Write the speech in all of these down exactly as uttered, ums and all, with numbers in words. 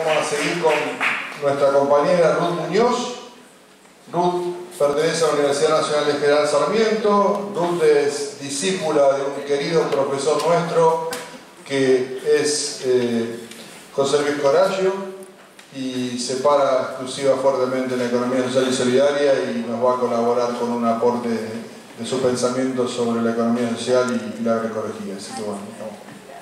vamos a seguir con nuestra compañera Ruth Muñoz. Ruth pertenece a la Universidad Nacional de General Sarmiento. Ruth es discípula de un querido profesor nuestro que es eh, José Luis Coraggio, y se para exclusiva fuertemente en la economía social y solidaria y nos va a colaborar con un aporte de, de su pensamiento sobre la economía social y, y la agroecología. Así que bueno, vamos.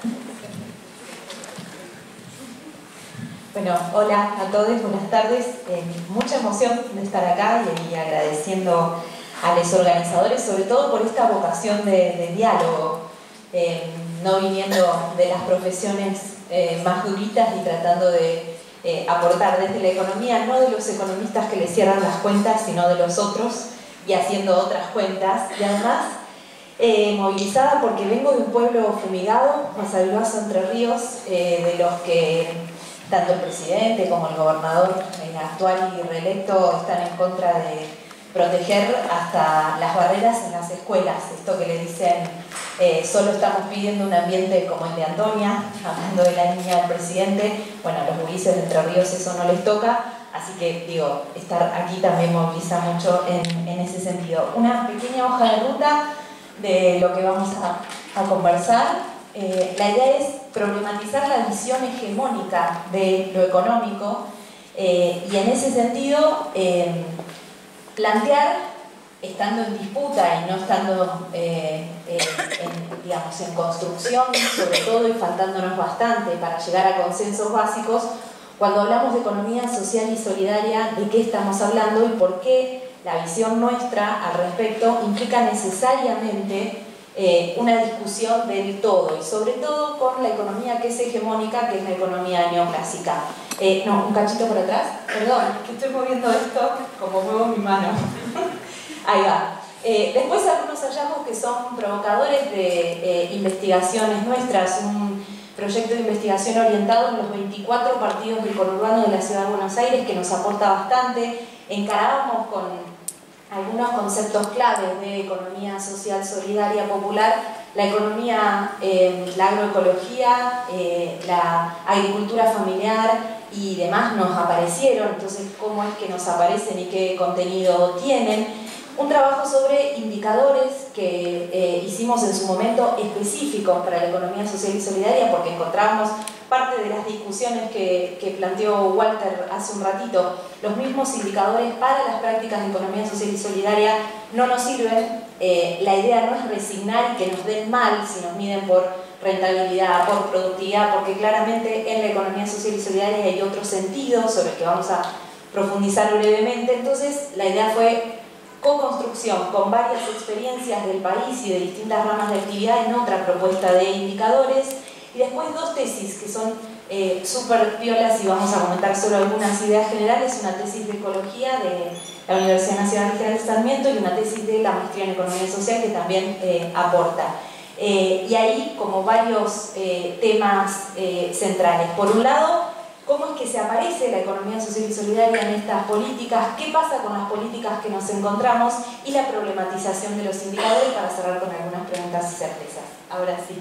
Bueno, hola a todos, buenas tardes. Eh, mucha emoción de estar acá y, y agradeciendo a los organizadores, sobre todo por esta vocación de, de diálogo, eh, no viniendo de las profesiones eh, más duritas y tratando de eh, aportar desde la economía, no de los economistas que les cierran las cuentas, sino de los otros y haciendo otras cuentas. Y además, eh, movilizada porque vengo de un pueblo fumigado, Mazalgoazo, Entre Ríos, eh, de los que tanto el presidente como el gobernador eh, actual y reelecto están en contra de proteger hasta las barreras en las escuelas. Esto que le dicen, eh, solo estamos pidiendo un ambiente como el de Antonia, hablando de la niña del presidente. Bueno, a los gurises de Entre Ríos eso no les toca, así que digo, estar aquí también moviliza mucho en, en ese sentido. Una pequeña hoja de ruta de lo que vamos a, a conversar. Eh, la idea es problematizar la visión hegemónica de lo económico eh, y en ese sentido eh, plantear, estando en disputa y no estando eh, eh, en, digamos, en construcción sobre todo y faltándonos bastante para llegar a consensos básicos, cuando hablamos de economía social y solidaria, de qué estamos hablando y por qué la visión nuestra al respecto implica necesariamente Eh, una discusión del todo y sobre todo con la economía que es hegemónica, que es la economía neoclásica. Eh, no, un cachito por atrás, perdón, que estoy moviendo esto como muevo mi mano. Ahí va. Eh, después algunos hallazgos que son provocadores de eh, investigaciones nuestras, un proyecto de investigación orientado en los veinticuatro partidos del conurbano de la Ciudad de Buenos Aires que nos aporta bastante. Encarábamos con algunos conceptos claves de economía social, solidaria, popular, la economía, eh, la agroecología, eh, la agricultura familiar y demás nos aparecieron, entonces cómo es que nos aparecen y qué contenido tienen. Un trabajo sobre indicadores que eh, hicimos en su momento específicos para la economía social y solidaria porque encontramos parte de las discusiones que, que planteó Walter hace un ratito. Los mismos indicadores para las prácticas de economía social y solidaria no nos sirven. Eh, la idea no es resignar y que nos den mal si nos miden por rentabilidad, por productividad, porque claramente en la economía social y solidaria hay otro sentido sobre el que vamos a profundizar brevemente. Entonces la idea fue co-construcción con varias experiencias del país y de distintas ramas de actividad en otra propuesta de indicadores. Y después dos tesis que son eh, súper piolas y vamos a comentar solo algunas ideas generales. Una tesis de ecología de la Universidad Nacional de General Sarmiento y una tesis de la maestría en economía social que también eh, aporta. Eh, y ahí como varios eh, temas eh, centrales. Por un lado, cómo es que se aparece la economía social y solidaria en estas políticas, qué pasa con las políticas que nos encontramos y la problematización de los indicadores para cerrar con algunas preguntas y certezas. Ahora sí.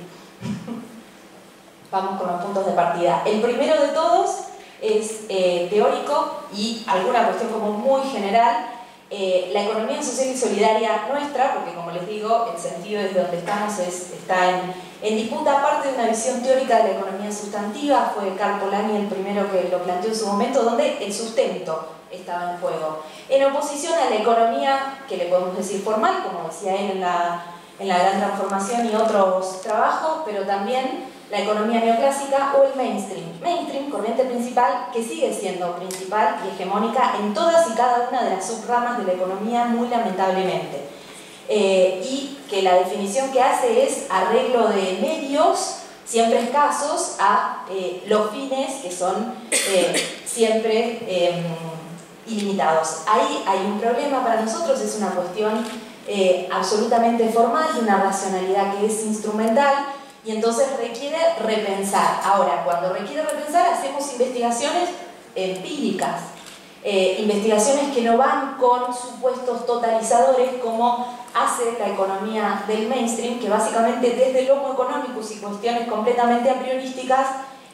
Vamos con los puntos de partida. El primero de todos es eh, teórico y alguna cuestión como muy general. Eh, la economía social y solidaria nuestra, porque como les digo, el sentido desde donde estamos es, está en, en disputa, aparte de una visión teórica de la economía sustantiva, fue Karl Polanyi el primero que lo planteó en su momento, donde el sustento estaba en juego. En oposición a la economía, que le podemos decir formal, como decía él en la, en la Gran Transformación y otros trabajos, pero también la economía neoclásica o el mainstream. Mainstream, corriente principal, que sigue siendo principal y hegemónica en todas y cada una de las subramas de la economía, muy lamentablemente. Eh, y que la definición que hace es arreglo de medios, siempre escasos, a eh, los fines que son eh, siempre eh, ilimitados. Ahí hay un problema para nosotros, es una cuestión eh, absolutamente formal y una racionalidad que es instrumental. Y entonces requiere repensar. Ahora, cuando requiere repensar, hacemos investigaciones empíricas, eh, investigaciones que no van con supuestos totalizadores como hace la economía del mainstream, que básicamente desde el homo economicus y cuestiones completamente a priorísticas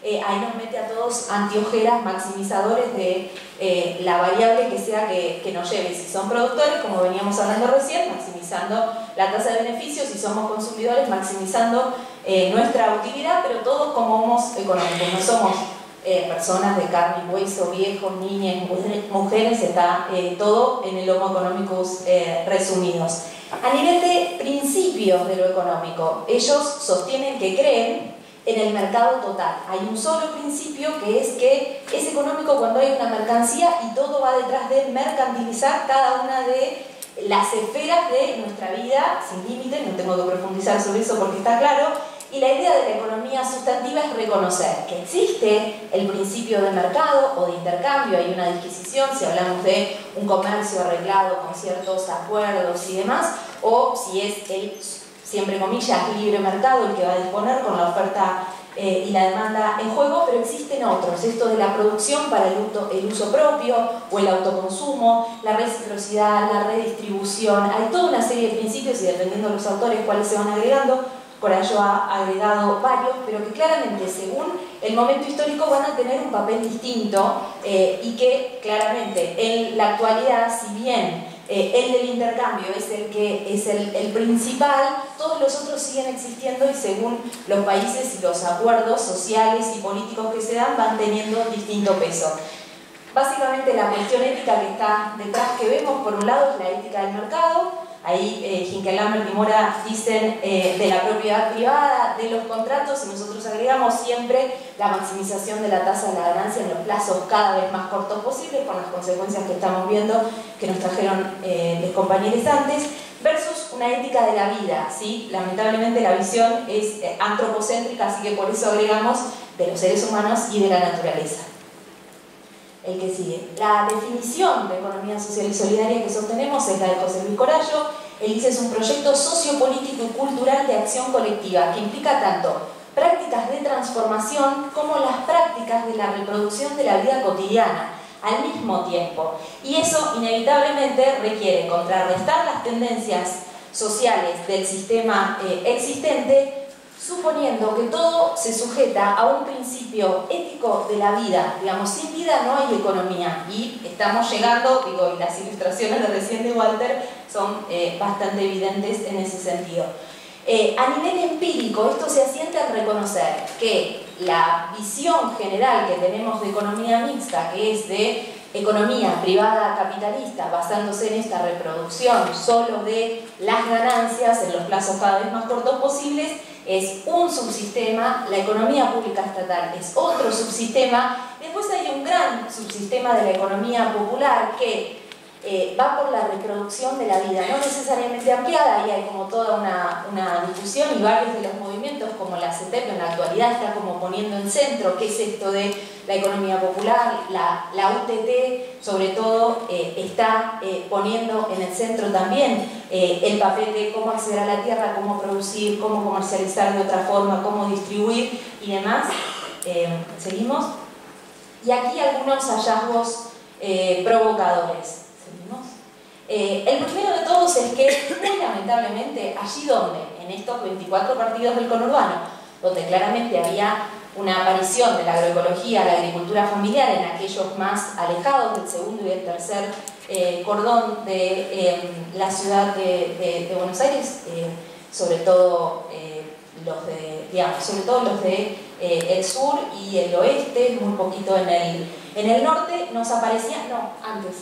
eh, ahí nos mete a todos antiojeras, maximizadores de eh, la variable que sea que, que nos lleve. Si son productores, como veníamos hablando recién, maximizando la tasa de beneficios, si somos consumidores, maximizando eh, nuestra utilidad, pero todos como homos económicos, no somos eh, personas de carne y hueso, viejos, niñas, mujeres, está eh, todo en el homo económicos eh, resumidos. A nivel de principios de lo económico, ellos sostienen que creen en el mercado total. Hay un solo principio, que es que es económico cuando hay una mercancía y todo va detrás de mercantilizar cada una de las esferas de nuestra vida sin límites. No tengo que profundizar sobre eso porque está claro. Y la idea de la economía sustantiva es reconocer que existe el principio de mercado o de intercambio. Hay una disquisición si hablamos de un comercio arreglado con ciertos acuerdos y demás, o si es el, siempre comillas, libre mercado el que va a disponer con la oferta eh, y la demanda en juego, pero existen otros, esto de la producción para el uso, el uso propio o el autoconsumo, la reciprocidad, la redistribución. Hay toda una serie de principios y dependiendo de los autores cuáles se van agregando. Corallo ha agregado varios, pero que claramente según el momento histórico van a tener un papel distinto eh, y que claramente en la actualidad, si bien eh, el del intercambio es el que es el, el principal, todos los otros siguen existiendo y según los países y los acuerdos sociales y políticos que se dan van teniendo distinto peso. Básicamente la cuestión ética que está detrás que vemos, por un lado, es la ética del mercado. Ahí eh, Hinkelhammer y Mora dicen eh, de la propiedad privada, de los contratos, y nosotros agregamos siempre la maximización de la tasa de la ganancia en los plazos cada vez más cortos posibles, con las consecuencias que estamos viendo que nos trajeron eh, los compañeros antes, versus una ética de la vida, ¿sí? Lamentablemente la visión es eh, antropocéntrica, así que por eso agregamos de los seres humanos y de la naturaleza. El que sigue. La definición de economía social y solidaria que sostenemos es la de José Luis Corallo. Él dice es un proyecto sociopolítico y cultural de acción colectiva que implica tanto prácticas de transformación como las prácticas de la reproducción de la vida cotidiana al mismo tiempo. Y eso inevitablemente requiere contrarrestar las tendencias sociales del sistema eh, existente, suponiendo que todo se sujeta a un principio ético de la vida. Digamos, sin vida no hay economía. Y estamos llegando, digo, y las ilustraciones de recién de Walter son eh, bastante evidentes en ese sentido. Eh, a nivel empírico, esto se asienta en reconocer que la visión general que tenemos de economía mixta, que es de economía privada capitalista, basándose en esta reproducción solo de las ganancias en los plazos cada vez más cortos posibles, es un subsistema. La economía pública estatal es otro subsistema. Después hay un gran subsistema de la economía popular que eh, va por la reproducción de la vida, no necesariamente ampliada, y hay como toda una, una discusión, y varios de los movimientos como la CETEP en la actualidad está como poniendo en centro qué es esto de la economía popular. La, la U T T sobre todo eh, está eh, poniendo en el centro también eh, el papel de cómo acceder a la tierra, cómo producir, cómo comercializar de otra forma, cómo distribuir y demás. Eh, seguimos. Y aquí algunos hallazgos eh, provocadores. ¿Seguimos? Eh, el primero de todos es que, muy lamentablemente, allí donde, en estos veinticuatro partidos del conurbano, donde claramente había una aparición de la agroecología, la agricultura familiar en aquellos más alejados del segundo y el tercer eh, cordón de eh, la ciudad de, de, de Buenos Aires, eh, sobre todo eh, los de, digamos, sobre todo los de eh, el sur y el oeste, muy poquito en el, en el norte, nos aparecía, no, antes,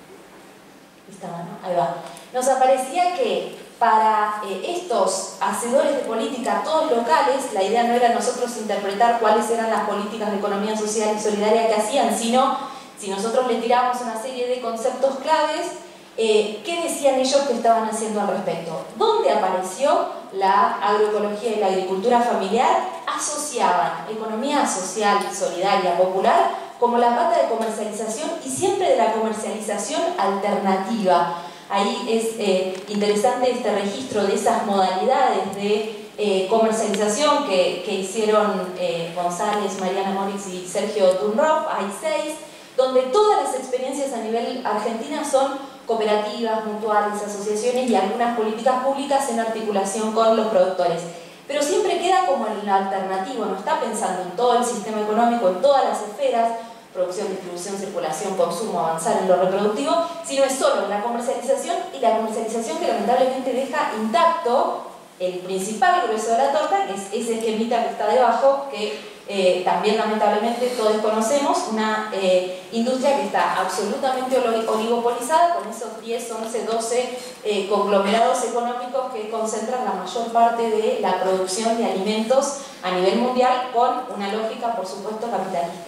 estaba, ¿no? Ahí va, nos aparecía que para eh, estos hacedores de política, todos locales, la idea no era nosotros interpretar cuáles eran las políticas de economía social y solidaria que hacían, sino si nosotros le tirábamos una serie de conceptos claves, eh, ¿qué decían ellos que estaban haciendo al respecto? ¿Dónde apareció la agroecología y la agricultura familiar? Asociaban economía social, solidaria, popular, como la pata de comercialización, y siempre de la comercialización alternativa. Ahí es eh, interesante este registro de esas modalidades de eh, comercialización que, que hicieron eh, González, Mariana Moritz y Sergio Turnroff. Hay seis, donde todas las experiencias a nivel argentina son cooperativas, mutuales, asociaciones y algunas políticas públicas en articulación con los productores. Pero siempre queda queda como el alternativo, no está pensando en todo el sistema económico, en todas las esferas, producción, distribución, circulación, consumo, avanzar en lo reproductivo, sino es solo en la comercialización, y la comercialización que lamentablemente deja intacto el principal grueso de la torta, que es ese esquemita que está debajo, que eh, también lamentablemente todos conocemos, una eh, industria que está absolutamente oligopolizada, con esos diez, once, doce eh, conglomerados económicos que concentran la mayor parte de la producción de alimentos a nivel mundial, con una lógica, por supuesto, capitalista.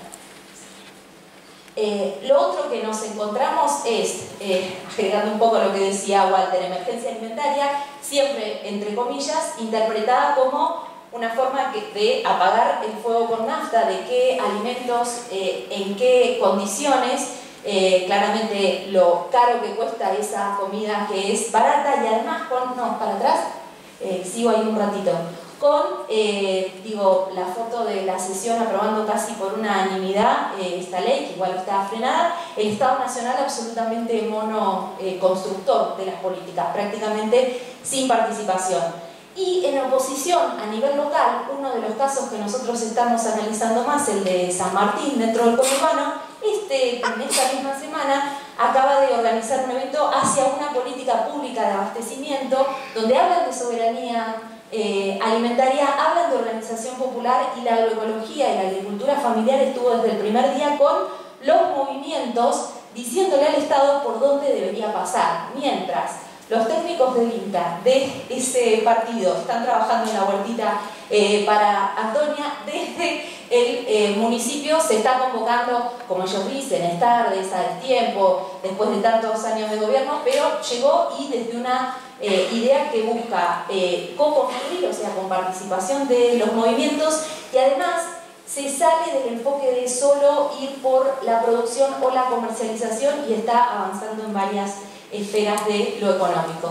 Eh, lo otro que nos encontramos es, eh, agregando un poco lo que decía Walter, emergencia alimentaria, siempre, entre comillas, interpretada como una forma que, de apagar el fuego con nafta, de qué alimentos, eh, en qué condiciones, eh, claramente lo caro que cuesta esa comida que es barata, y además con, no, para atrás, eh, sigo ahí un ratito, con, eh, digo, la foto de la sesión aprobando casi por unanimidad eh, esta ley, que igual está frenada, el Estado Nacional absolutamente monoconstructor de las políticas, prácticamente sin participación. Y en oposición a nivel local, uno de los casos que nosotros estamos analizando más, el de San Martín dentro del conurbano, este, en esta misma semana acaba de organizar un evento hacia una política pública de abastecimiento, donde hablan de soberanía eh, alimentaria, hablan de organización popular, y la agroecología y la agricultura familiar estuvo desde el primer día con los movimientos diciéndole al Estado por dónde debería pasar, mientras los técnicos del INTA, de ese partido, están trabajando en la huertita eh, para Antonia. Desde el eh, municipio se está convocando, como ellos dicen, es tarde, es a tiempo, después de tantos años de gobierno, pero llegó, y desde una eh, idea que busca eh, co-construir, o sea, con participación de los movimientos, y además se sale del enfoque de solo ir por la producción o la comercialización, y está avanzando en varias esferas de lo económico.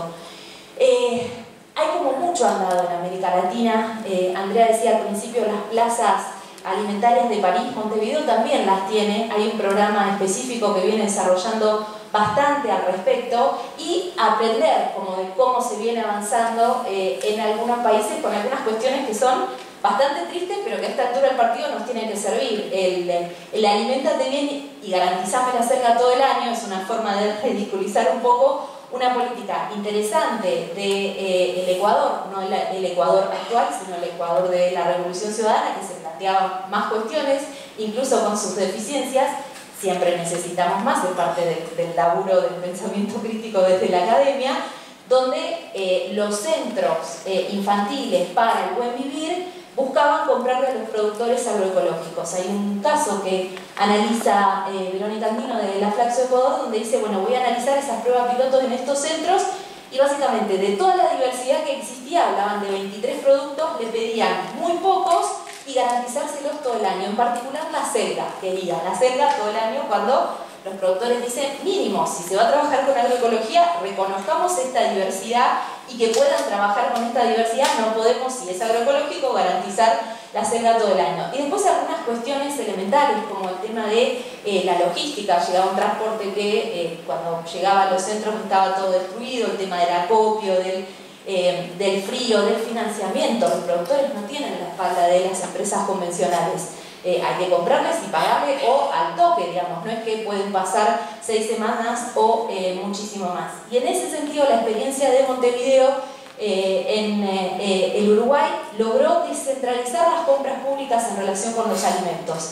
Eh, hay como mucho andado en América Latina. eh, Andrea decía al principio, las plazas alimentarias de París, Montevideo también las tiene, hay un programa específico que viene desarrollando bastante al respecto, y aprender como de cómo se viene avanzando eh, en algunos países con algunas cuestiones que son bastante tristes, pero que a esta altura del partido nos tiene que servir. El, el alimentate bien y garantizame la selga todo el año es una forma de ridiculizar un poco una política interesante del de, eh, Ecuador, no el, el Ecuador actual, sino el Ecuador de la Revolución Ciudadana, que se planteaba más cuestiones, incluso con sus deficiencias. Siempre necesitamos más de parte de, del laburo del pensamiento crítico desde la academia, donde eh, los centros eh, infantiles para el buen vivir buscaban comprarle a los productores agroecológicos. Hay un caso que analiza eh, Verónica Andino de la Flaxo Ecuador, donde dice, bueno, voy a analizar esas pruebas pilotos en estos centros, y básicamente de toda la diversidad que existía, hablaban de veintitrés productos, le pedían muy pocos y garantizárselos todo el año, en particular la selga, quería la selga todo el año, cuando los productores dicen, mínimo, si se va a trabajar con agroecología, reconozcamos esta diversidad, y que puedan trabajar con esta diversidad, no podemos, si es agroecológico, garantizar la selga todo el año. Y después algunas cuestiones elementales, como el tema de eh, la logística. Llegaba un transporte que eh, cuando llegaba a los centros estaba todo destruido, el tema del acopio, del, eh, del frío, del financiamiento. Los productores no tienen la espalda de las empresas convencionales. Eh, hay que comprarles y pagarle, o al toque, digamos, no es que pueden pasar seis semanas o eh, muchísimo más. Y en ese sentido la experiencia de Montevideo eh, en eh, el Uruguay logró descentralizar las compras públicas en relación con los alimentos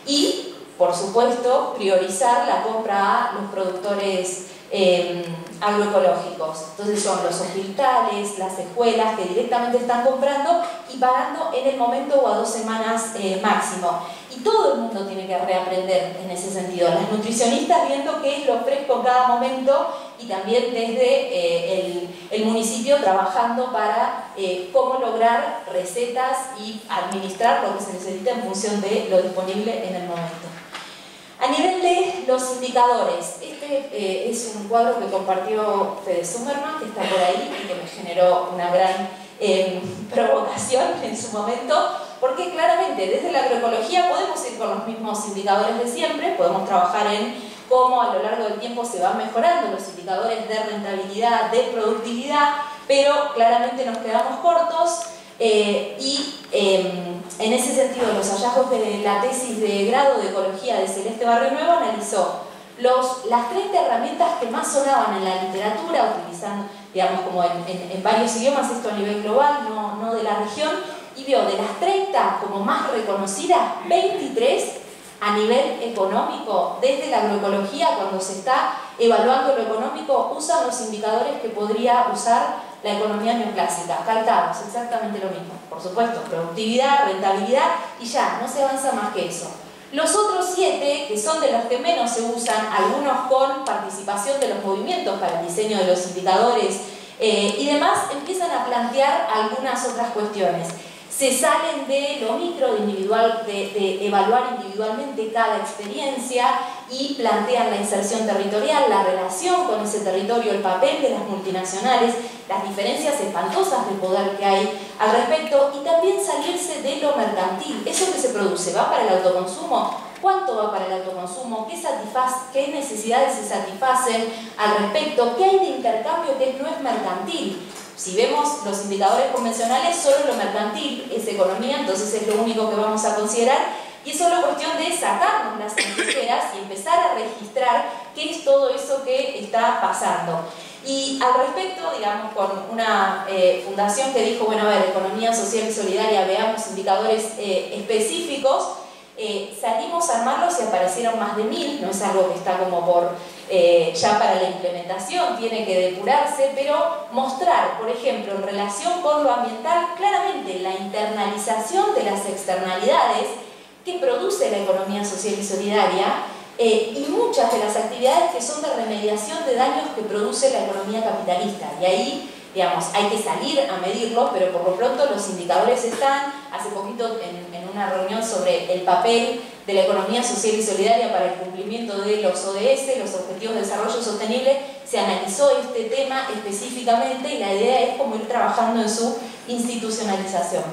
y, por supuesto, priorizar la compra a los productores eh, agroecológicos. Entonces son los hospitales, las escuelas que directamente están comprando y pagando en el momento o a dos semanas eh, máximo. Y todo el mundo tiene que reaprender en ese sentido. Las nutricionistas viendo qué es lo fresco en cada momento, y también desde eh, el, el municipio trabajando para eh, cómo lograr recetas y administrar lo que se necesita en función de lo disponible en el momento. A nivel de los indicadores, este eh, es un cuadro que compartió Fede Zummerman, que está por ahí y que me generó una gran eh, provocación en su momento, porque claramente desde la agroecología podemos ir con los mismos indicadores de siempre, podemos trabajar en cómo a lo largo del tiempo se van mejorando los indicadores de rentabilidad, de productividad, pero claramente nos quedamos cortos. Eh, y eh, en ese sentido, los hallazgos de la tesis de grado de ecología de Celeste Barrio Nuevo analizó los, las treinta herramientas que más sonaban en la literatura, utilizando, digamos, como en, en, en varios idiomas, esto a nivel global, no, no de la región, y vio de las treinta como más reconocidas, veintitrés a nivel económico. Desde la agroecología, cuando se está evaluando lo económico, usan los indicadores que podría usar la economía neoclásica, calcados, exactamente lo mismo. Por supuesto, productividad, rentabilidad, y ya, no se avanza más que eso. Los otros siete, que son de los que menos se usan, algunos con participación de los movimientos para el diseño de los indicadores eh, y demás, empiezan a plantear algunas otras cuestiones. Se salen de lo micro, de, individual, de, de evaluar individualmente cada experiencia y plantean la inserción territorial, la relación con ese territorio, el papel de las multinacionales, las diferencias espantosas de poder que hay al respecto, y también salirse de lo mercantil. Eso que se produce, ¿va para el autoconsumo? ¿Cuánto va para el autoconsumo? ¿Qué, ¿Qué necesidades se satisfacen al respecto? ¿Qué hay de intercambio que no es mercantil? Si vemos los indicadores convencionales, solo lo mercantil es economía, entonces es lo único que vamos a considerar, y es solo cuestión de sacarnos las anteperas y empezar a registrar qué es todo eso que está pasando. Y al respecto, digamos, con una eh, fundación que dijo, bueno, a ver, economía social y solidaria, veamos indicadores eh, específicos, eh, salimos a armarlos y aparecieron más de mil, no es algo que está como por eh, ya para la implementación, tiene que depurarse, pero mostrar, por ejemplo, en relación con lo ambiental, claramente la internalización de las externalidades que produce la economía social y solidaria, eh, y muchas de las actividades que son de remediación de daños que produce la economía capitalista. Y ahí, digamos, hay que salir a medirlo, pero por lo pronto los indicadores están. Hace poquito en, en una reunión sobre el papel de la economía social y solidaria para el cumplimiento de los O D S, los Objetivos de Desarrollo Sostenible, se analizó este tema específicamente y la idea es como ir trabajando en su institucionalización.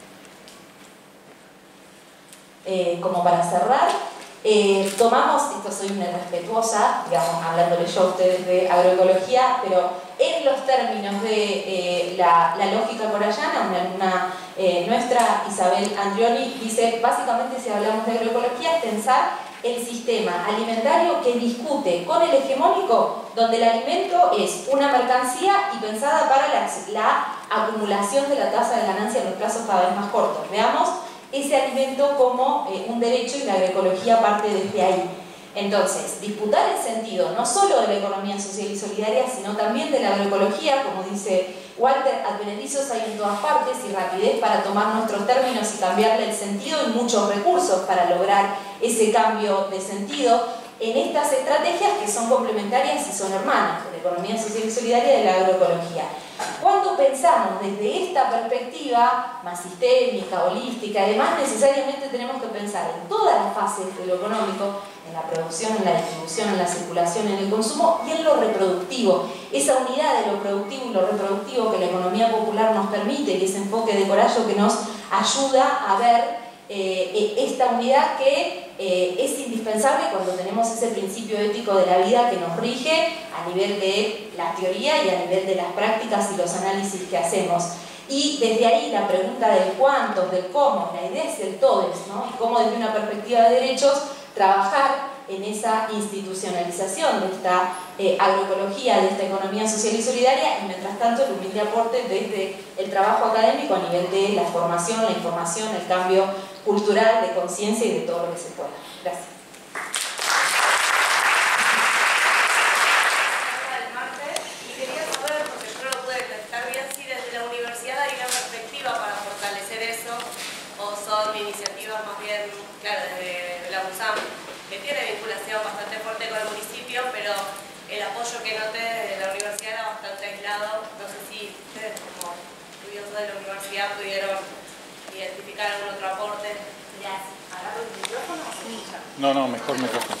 Eh, como para cerrar, eh, tomamos, esto soy una respetuosa, digamos, hablándole yo a ustedes de agroecología, pero en los términos de eh, la, la lógica corallana, una alumna eh, nuestra, Isabel Andrioli, dice, básicamente si hablamos de agroecología es pensar el sistema alimentario que discute con el hegemónico, donde el alimento es una mercancía y pensada para la, la acumulación de la tasa de ganancia en los plazos cada vez más cortos. Veamos ese alimento como eh, un derecho, y la agroecología parte desde ahí. Entonces, disputar el sentido no solo de la economía social y solidaria, sino también de la agroecología, como dice Walter, advenedizos hay en todas partes y rapidez para tomar nuestros términos y cambiarle el sentido, y muchos recursos para lograr ese cambio de sentido en estas estrategias que son complementarias y son hermanas, de la economía social y solidaria y de la agroecología. Cuando pensamos desde esta perspectiva más sistémica, holística, además necesariamente tenemos que pensar en todas las fases de lo económico, en la producción, en la distribución, en la circulación, en el consumo y en lo reproductivo. Esa unidad de lo productivo y lo reproductivo que la economía popular nos permite, y ese enfoque de Corallo que nos ayuda a ver eh, esta unidad que eh, es indispensable cuando tenemos ese principio ético de la vida que nos rige a nivel de la teoría y a nivel de las prácticas y los análisis que hacemos. Y desde ahí la pregunta del cuánto, del cómo, la idea es el todes, ¿no? Y cómo desde una perspectiva de derechos trabajar en esa institucionalización de esta eh, agroecología, de esta economía social y solidaria, y mientras tanto el humilde aporte desde el trabajo académico a nivel de la formación, la información, el cambio cultural, de conciencia y de todo lo que se pueda. Gracias. Iniciativas más bien, claro, desde la U S A M, que tiene vinculación bastante fuerte con el municipio, pero el apoyo que noté desde la universidad era bastante aislado. No sé si ustedes, como estudiosos de la universidad, pudieron identificar algún otro aporte. Gracias. ¿Agarro el micrófono o se escucha? No, no, mejor micrófono.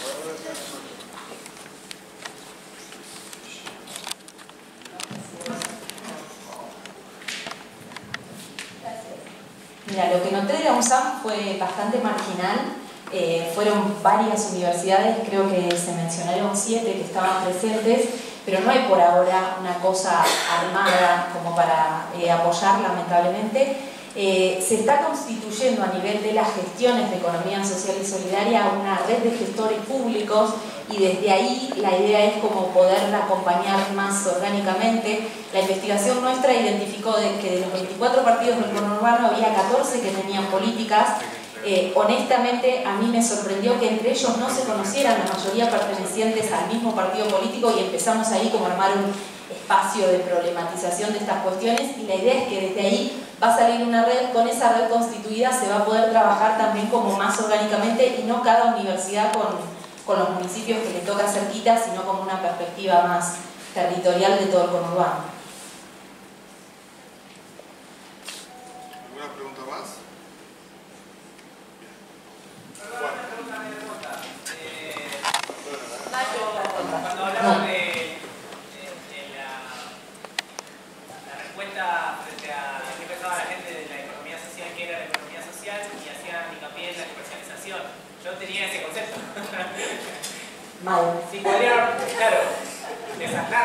Mira, lo que noté de la U S A M fue bastante marginal. Eh, fueron varias universidades, creo que se mencionaron siete que estaban presentes, pero no hay por ahora una cosa armada como para eh, apoyar, lamentablemente. Eh, se está constituyendo a nivel de las gestiones de economía social y solidaria una red de gestores públicos y desde ahí la idea es como poder acompañar más orgánicamente. La investigación nuestra identificó de que de los veinticuatro partidos del conurbano había catorce que tenían políticas. Eh, honestamente a mí me sorprendió que entre ellos no se conocieran, la mayoría pertenecientes al mismo partido político, y empezamos ahí como a armar un espacio de problematización de estas cuestiones, y la idea es que desde ahí va a salir una red. Con esa red constituida se va a poder trabajar también como más orgánicamente y no cada universidad con, con los municipios que le toca cerquita, sino como una perspectiva más territorial de todo el conurbano. ¿Alguna pregunta más? Cuando hablamos de, de, de la, la respuesta frente a qué pensaba la gente de la economía social, que era la economía social, y hacían hincapié en la comercialización, yo tenía ese concepto. Mal. Si podría, claro, desasnar.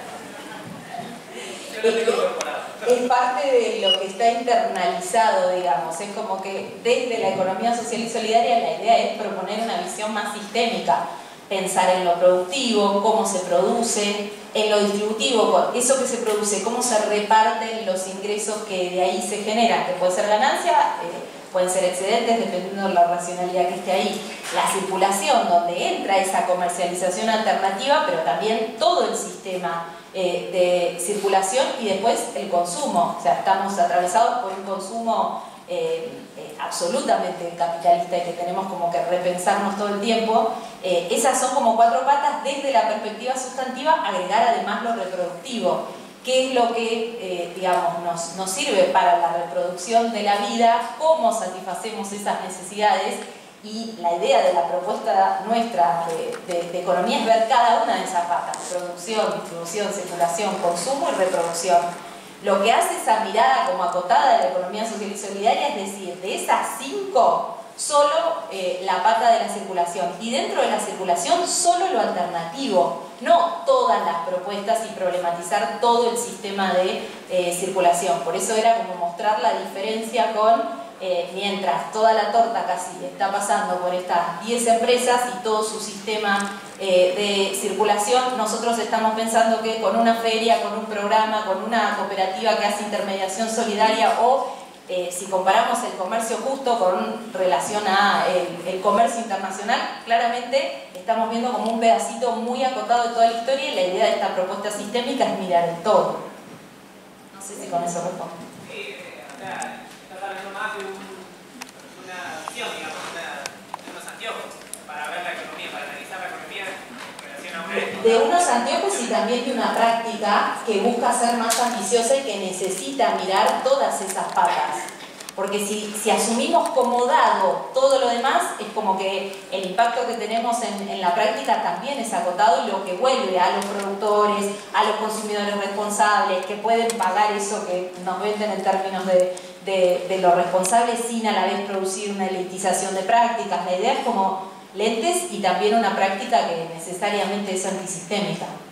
Yo lo tengo incorporado. Es parte de lo que está internalizado, digamos. Es como que desde la economía social y solidaria la idea es proponer una visión más sistémica. Pensar en lo productivo, cómo se produce, en lo distributivo, eso que se produce, cómo se reparten los ingresos que de ahí se generan, que puede ser ganancia, eh, pueden ser excedentes, dependiendo de la racionalidad que esté ahí. La circulación, donde entra esa comercialización alternativa, pero también todo el sistema eh, de circulación, y después el consumo. O sea, estamos atravesados por un consumo eh, eh, absolutamente capitalista y que tenemos como que repensarnos todo el tiempo. Eh, esas son como cuatro patas desde la perspectiva sustantiva, agregar además lo reproductivo, que es lo que, eh, digamos, nos, nos sirve para la reproducción de la vida, cómo satisfacemos esas necesidades. Y la idea de la propuesta nuestra de, de, de economía es ver cada una de esas patas: producción, distribución, circulación, consumo y reproducción. Lo que hace esa mirada como acotada de la economía social y solidaria es decir, de esas cinco, solo eh, la pata de la circulación, y dentro de la circulación solo lo alternativo, no todas las propuestas, y problematizar todo el sistema de eh, circulación. Por eso era como mostrar la diferencia con eh, mientras toda la torta casi está pasando por estas diez empresas y todo su sistema eh, de circulación, nosotros estamos pensando que con una feria, con un programa, con una cooperativa que hace intermediación solidaria, o Eh, si comparamos el comercio justo con relación a el, el comercio internacional, claramente estamos viendo como un pedacito muy acotado de toda la historia, y la idea de esta propuesta sistémica es mirar el todo. No sé si con eso respondo. Sí, o sea, está hablando más de un, una visión, digamos, una, de unos anteojos para ver la economía, para analizar la economía en relación a una... De unos anteojos y también de una práctica que busca ser más ambiciosa y que necesita mirar todas esas patas. Porque si, si asumimos como dado todo lo demás, es como que el impacto que tenemos en, en la práctica también es acotado, y lo que vuelve a los productores, a los consumidores responsables, que pueden pagar eso que nos venden en términos de, de, de lo responsable, sin a la vez producir una elitización de prácticas. La idea es como lentes y también una práctica que necesariamente es antisistémica.